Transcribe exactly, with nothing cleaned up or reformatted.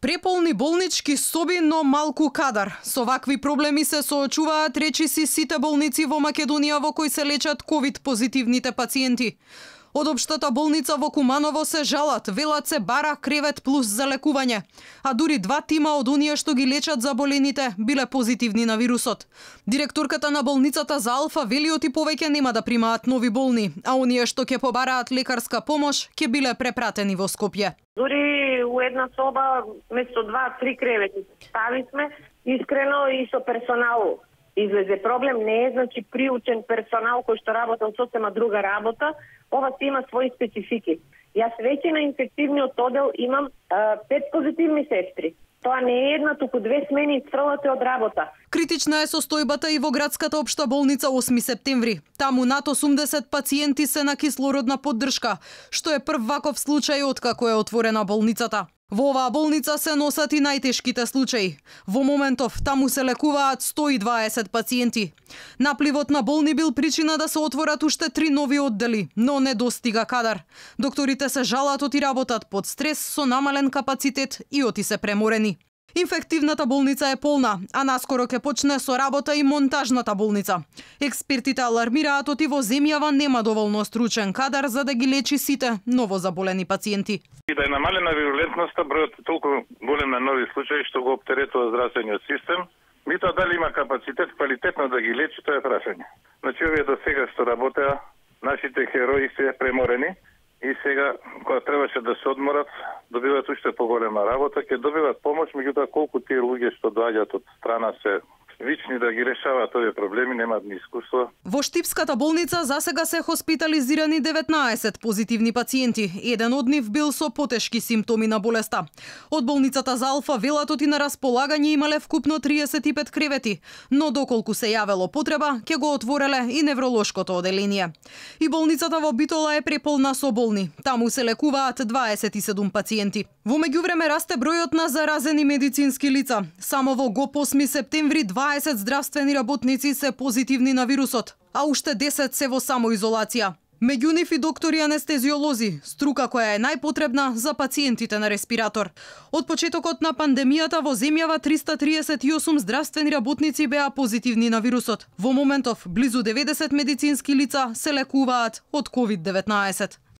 Преполни болнички соби, но малку кадар. Со вакви проблеми се соочуваат речиси сите болници во Македонија во кои се лечат ковид позитивните пациенти. Од општата болница во Куманово се жалат, велат се бара кревет плюс за лекување, а дури два тима од оние што ги лечат заболените биле позитивни на вирусот. Директорката на болницата за Алфа вели оти повеќе нема да примаат нови болни, а оние што ќе побараат лекарска помош ќе биле препратени во Скопје. Дури у една соба место два-три кревети стави сме, искрено и со персонал излезе проблем, не е значи приучен персонал кој што работел сосема друга работа, ова си има своји специфики. Јас веќе на инфективниот оддел имам а, пет позитивни сестри. Тоа не е една, туку две смени изфрлате од работа. Критична е состојбата и во градската општа болница осми септември. Таму над осумдесет пациенти се на кислородна поддршка, што е прв ваков случај откако е отворена болницата. Во оваа болница се носат и најтешките случаи. Во моментов таму се лекуваат сто и дваесет пациенти. Напливот на болни бил причина да се отворат уште три нови оддели, но не достига кадар. Докторите се жалат оти работат под стрес со намален капацитет и оти се преморени. Инфективната болница е полна, а наскоро ќе почне со работа и монтажната болница. Експертите алармираат оти во земјава нема доволно стручен кадар за да ги лечи сите новозаболени пациенти. И да е намалена вирулентноста, бројот е толку голем на нови случаи што го оптеретува здравствениот систем, мито дали има капацитет квалитетно да ги лечи, тоа е прашање. Значи овие до сега што работеа, нашите херои се преморени и сега кога требаше да се одморат, добиваат уште поголема работа, ќе добиваат помош, меѓутоа колку тие луѓе што доаѓаат од страна се вични да ги решаваат овие проблеми, немаат ни искуство. Во Штипската болница засега се хоспитализирани деветнаесет позитивни пациенти. Еден од нив бил со потешки симптоми на болеста. Од болницата за Алфа велат оти на располагање имале вкупно триесет и пет кревети, но доколку се јавело потреба, ќе го отвореле и невролошкото оделение. И болницата во Битола е преполна со болни. Таму се лекуваат дваесет и седум пациенти. Во меѓувреме расте бројот на заразени медицински лица. Само во ГОП осми септември дваесет здравствени работници се позитивни на вирусот, а уште десет се во самоизолација. Меѓу нив и доктори анестезиолози, струка која е најпотребна за пациентите на респиратор. Од почетокот на пандемијата во земјава триста триесет и осум здравствени работници беа позитивни на вирусот. Во моментов близу деветдесет медицински лица се лекуваат од ковид деветнаесет.